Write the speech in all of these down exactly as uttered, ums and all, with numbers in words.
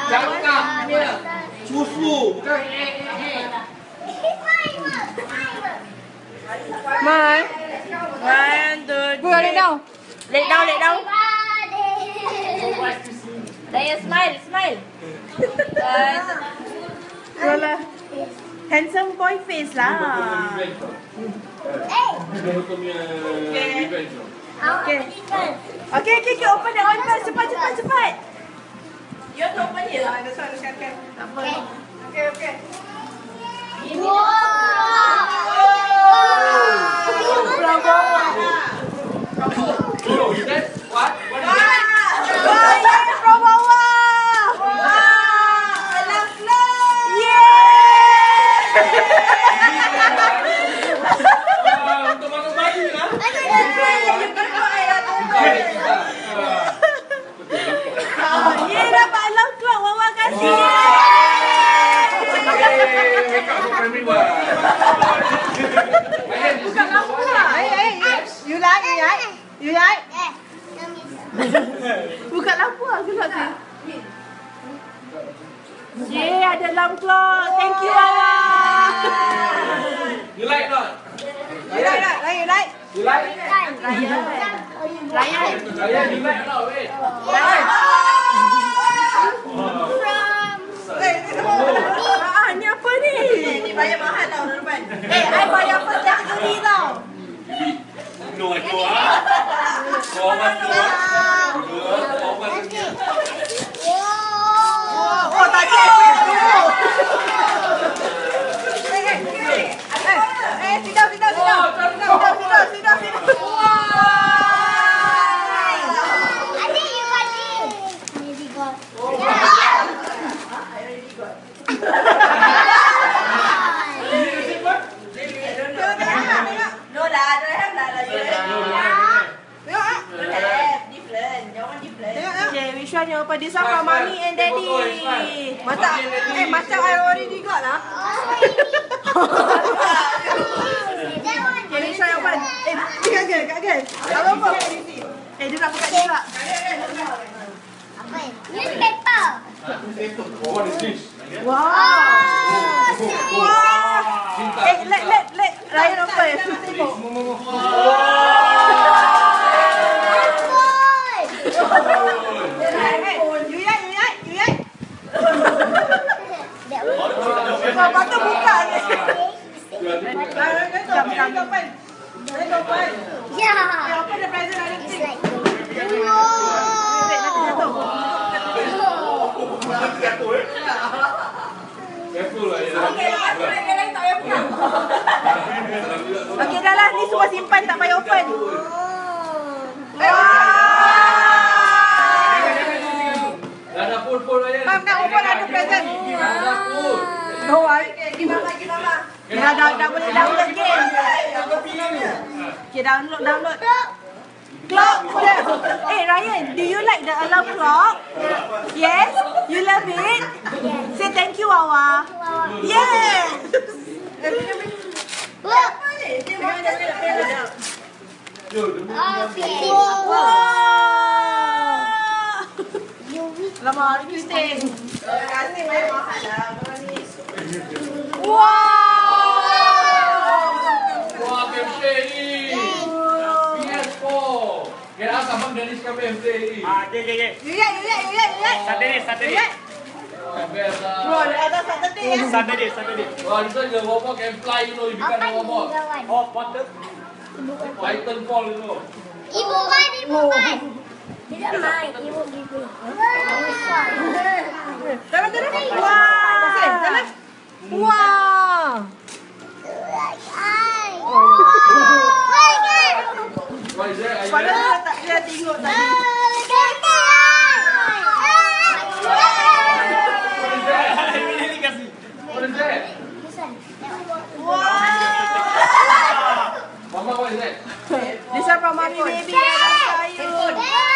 Cakap dia. Susu, bukan eh eh. Mai. One, two, three. Go lay down. Lay down, lay down. Daya smile, smile. Rola. Handsome boy face lah. Eh. Okay. Okay, okay, okay. Open the open. Cepat, cepat, cepat. You have to open here lah. That's why I cakap. Tak apa. Okay, okay. Wow. Bravo. Oh, is that what? What is that? Ryan from bawah. Wow. Love, love. Yeah. Untuk makan baju lah. Ye dapat alam keluar. Wawa kasih. Wake up for primary one. Bukan lampu lah. Hey, hey, you like, you like, you like. Buka lampu lah, gelap je. Ye, ada lampu keluar. Thank you, Wawa. You like not? You like not? Like, you like? You like? Ryan. Ryan. Ryan, you like not? Wait. Ryan. Ah, ni apa ni? Ni bayar mahal tau depan. Eh, I bayar first category tau. No, I know ah. Kau masuk ah. Kau masuk. Oh, tak ada. Eh, eh, eh. Eh, sidang, sidang, sidang. Sidang, sidang, sidang, sidang. Which one you open? This one for mommy and daddy. Macam, eh macam I already got lah. Okay, which one you open? Eh, kat girl, kat girl. Apa apa? Eh, dia nak buka juga. Apa ni? Newspaper. What is this? Wow. Wow. Eh, let let let Ryan open. Tengok. Lepas tu buka je. Jom, jom, jom. Ya. Open the present. It's like Careful lah ya. Okey, dah lah. Ni semua simpan, tak payah open. Dah dah full-full Ryan. Mam nak open ada present. Dah full. Oh, lagi mama, lagi mama. Dah, dah, dah boleh download game. Okay, download, download. Clock. Eh, Ryan, do you like the alarm clock? Yes? You love it? Say thank you, Wawa. Yes! okay. Wow! Lama hari ni stay. Kasih main mahal lah. Wow! Wah, P M C ni. P S four. Kira abang dari sekarang P M C ni. Ah, okay, okay, okay. You like, you like, you like, you like. Saturday, Saturday. Oh, best lah. Bro, ada Saturday ya. Saturday, Saturday. Wah, this one the robot can fly, you know. You become a robot. Oh, portal. Titan fall, you know. Ibu man, ibu man. Tidak main, ibu gitu. Dalam, dalam. Wow! Dalam. Wow! Ay. What is that? Are you Padahal there? dia tak dia tengok tadi. What is that? Wow! Mama, what is that? This one from mommy baby. Handphone.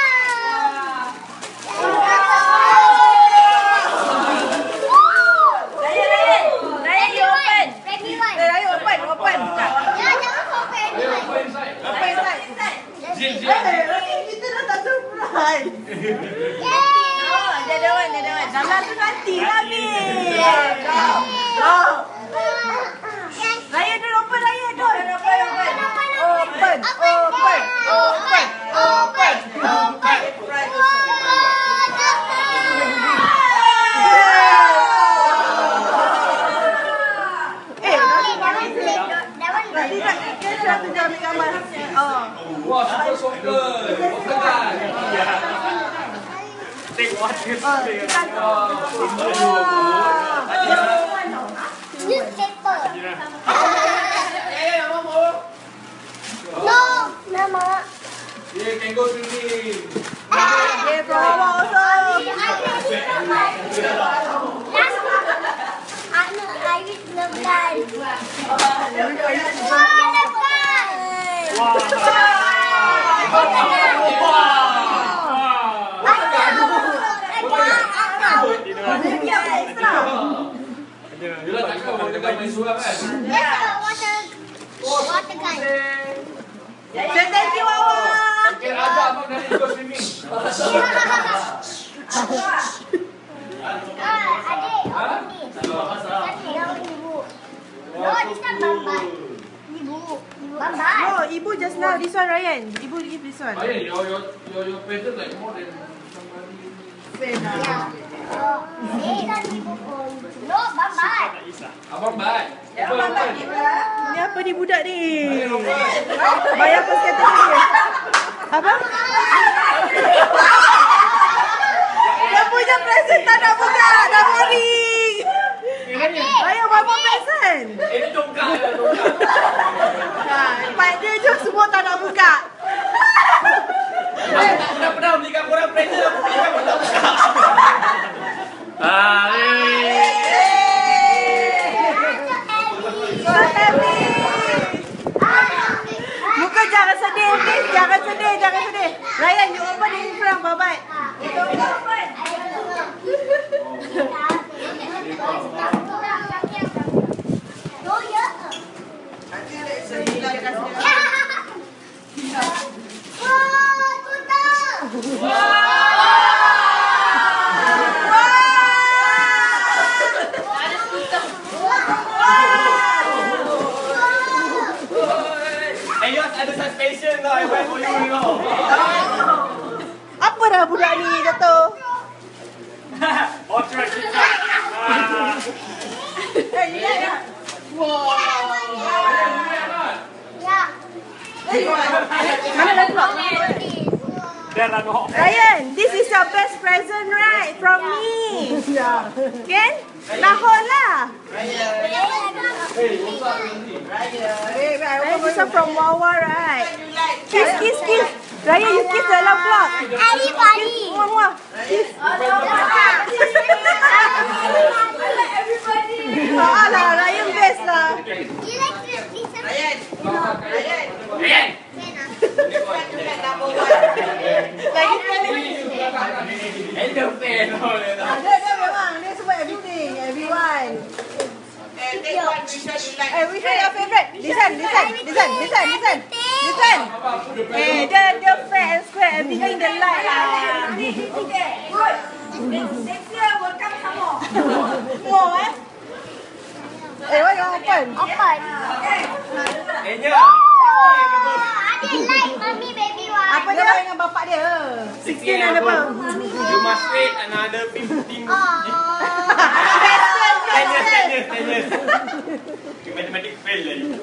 Ryan, Ryan. Ryan, you open. Eh, Ryan open, open. Buka. Ayo, open inside. Open inside. Jin, Jin. Eh, Ryan, kita dah tak surprise. Oh, another one, another one. Dalam tu nanti lah, Min. Oh. Ryan, dah open, Ryan. Open, open, open. Open, open, open, open, open. Satu jam ambil gambar. Oh. Wah, super soccer. Tekan. Take water. Newspaper. No, Mama. Yeah, can go swimming. Okay, from Mama also. I will love that. Bila tak kau mau tekan main suram kan? Water, water gun. Thank you, Wawa. Fikir ada abang dah go swimming. Ah, adik, open this. Adik, open ibu. No, this time Bambat. Ibu, Bambat. No, Ibu just now. This one, Ryan. Ibu give this one. Ryan, your your your your pattern like more than somebody. Yeah. Oh, eh, dan ibu pun. No, Bambat. Abang baik. Open open. Ni apa ni budak ni? Ryan open. Bayar apa kategori? Apa? Dia punya present tak nak buka. Dah boring. Ryan, one more present. Ini tongkat, tongkat. Ha, part dia je semua tak nak buka. Aku tak pernah pernah belikan korang present, aku belikan korang tak buka. Ah, So happy. Muka jangan sedih, please. Jangan sedih, jangan sedih. Ryan, you open in front, bye-bye. Eh, yours ada suspension tau. I buy for you, you know. Apa dah budak ni jatuh? Oh, try, try. Ah. Eh, you like that? Wow. Yeah. Mana dah keluar? Dah dah go. Ryan, this is your best present, right? From me. Kan? Lahor lah. Hey, what's up, Randy? Ryan, this one from Wawa, right? Kiss, kiss, kiss. Ryan, you kiss dalam vlog. Everybody. Muah, muah. Kiss. Oh, alah, Ryan best lah. You like this? This one? Ryan. Lagi sekali. And the fan. Dia, dia memang. Dia semua everything. Everyone. Eh, which one your favourite? This one, this one, this one, this one, this one. This one. Eh, dia, dia fair and square. Everything dia like lah. Next year will come some more. More, eh? Eh, what you want open? Open. Eh, nya. Adik like mommy baby one. Apa dia dengan bapak dia? sixteen ada apa? You must wait another fifteen. Oh. ten years, ten years, ten years. You mathematic fail lah you.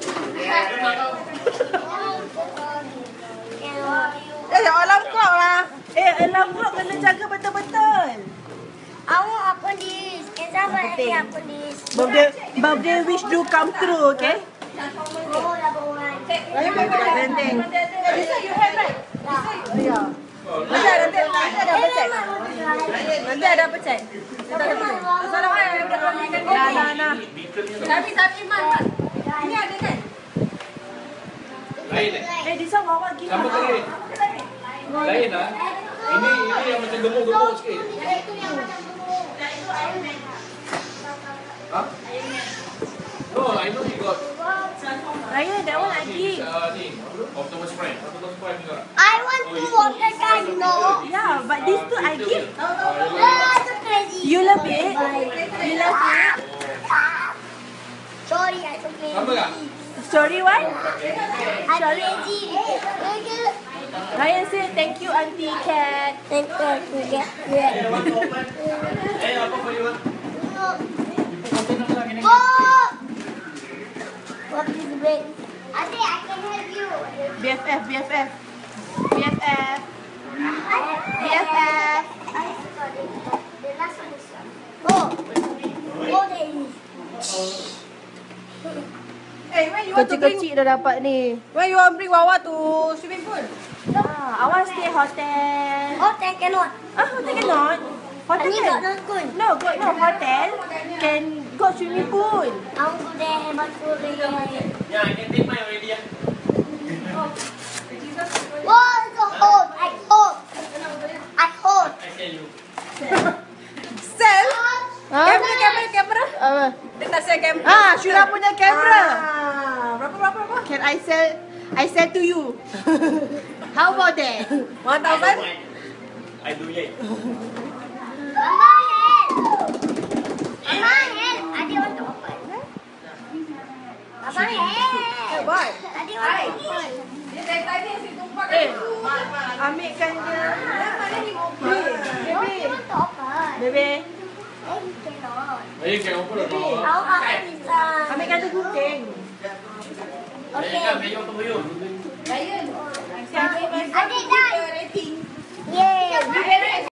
Eh, alarm clock lah. Eh, alarm clock kena jaga betul-betul. I want open this. Can someone let me open this? Birthday, birthday wish do come true, okay? Oh, number one. Raya favorite penting. This one you have right? Yeah. Nanti ada nanti nanti ada apa cek? Nanti ada apa cek? Nanti ada apa cek? Assalamualaikum. Nah, nah, nah. Tapi tapi Iman, ini ada kan? Lain eh? Eh, this one bawa gini. Sama tadi. Lain lah. Ini ini yang macam gemuk-gemuk sikit. Itu yang macam gemuk. Itu Iron Man. Huh? No, I know he got Raya, that one lagi. uh, ni, Optimus Prime. Optimus Prime juga. I want to water gun, no. Yeah, but these two I give. Oh, You love it? You love it? Sorry, I forget. Sama tak? Sorry, what? I forget. Ryan say thank you, Auntie Cat. Thank you, Auntie Cat. Eh, want to open? Eh, apa for you? Oh! What is the break? Ate, I can help you. B F F, B F F. B F F. B F F. I forgot it. The last one is Oh! Oh, there is. Eh, when you want to bring... Kecil-kecil dah dapat ni. When you want bring Wawa to swimming pool? Ah, I want stay hotel. Hotel cannot. Ah, hotel cannot. Hotel Ani got not good. No, got no hotel. Can go swimming pool. I want to go there, but to the... Yeah, I can take mine already. Yeah. Oh, it's a hold. I hold. I hold. I tell you. Sell? Kamera, kamera, kamera. Apa? Dia tak sell kamera. Ah, Syura punya kamera. Ah, berapa, berapa, berapa? Can I sell? I sell to you. How about that? One thousand? I do it. Mama, help. Mama, help. Adi want to open. Mama, help. What? Adi want to open. Eh, ambilkan dia. Baby, Oh, he want to open. baby. Eh, he cannot. Eh, can open or not? I'll open his uh, Ambilkan tu gunting. Okay. Hey, come, hey, you, come, you. Adi, down.